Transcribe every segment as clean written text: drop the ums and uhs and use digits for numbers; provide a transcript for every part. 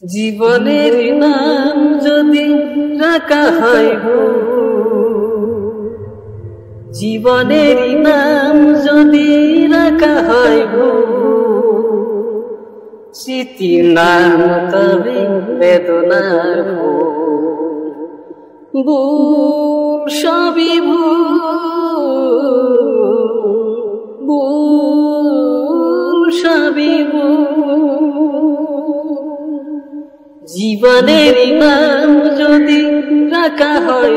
জীবনের নাম যদি রাখা হয় জীবনের নাম যদি রাখা হয় স্মৃতির নাম তবে বেদনার ভুল সবই ভুল সবই জীবনের নাম যদি রাখা হয়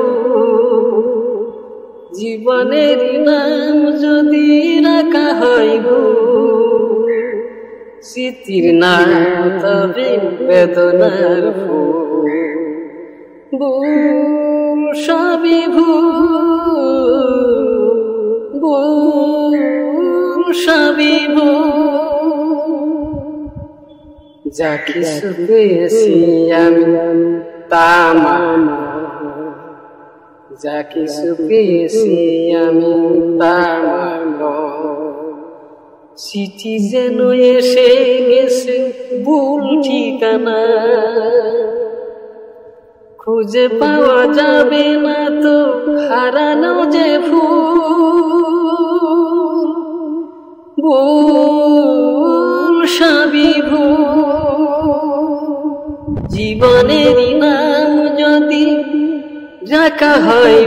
জীবনের নাম যদি রাখা হয় স্মৃতির নাম তবে বেদনার ভুল সবই ভুল সবই যা কিছু পেয়েছি আমি তা যা কিছু পেয়েছি আমি তা চিঠি যেন এসে গেছে ভুল ঠিকানা খুঁজে পাওয়া যাবে না তো হারানো যে ভুল সবই জীবনের নাম যদি রাখা হয়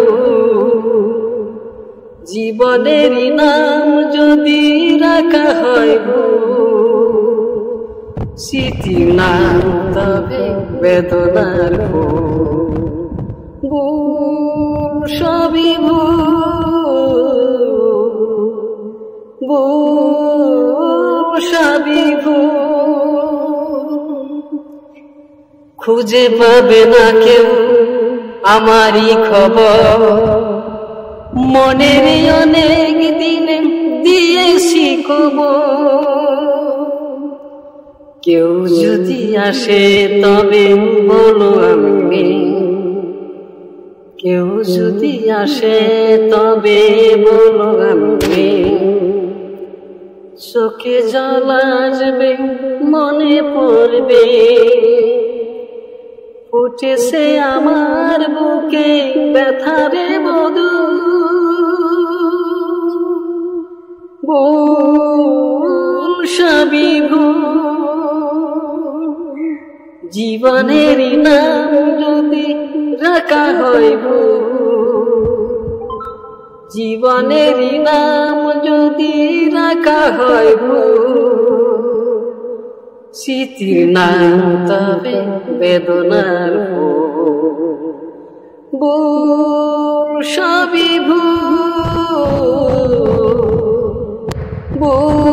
জীবনের নাম যদি রাখা হয় স্মৃতির নাম তবে বেদনার ভুল সবই ভুল সবই খুঁজে পাবে না কেউ আমারই খবর মনের অনেক দিনে দিয়েছি কেউ যদি আসে তবে বলো আমি কেউ যদি আসে তবে বলো আমি চোখে জল আসবে মনে পড়বে উঠেছে আমার বুকে ব্যথারে বধূ ভুল সবই জীবনের নাম যদি রাখা হয় জীবনের নাম যদি রাখা হয় স্মৃতির নাম তবে বেদনার ভুল সবই ভুল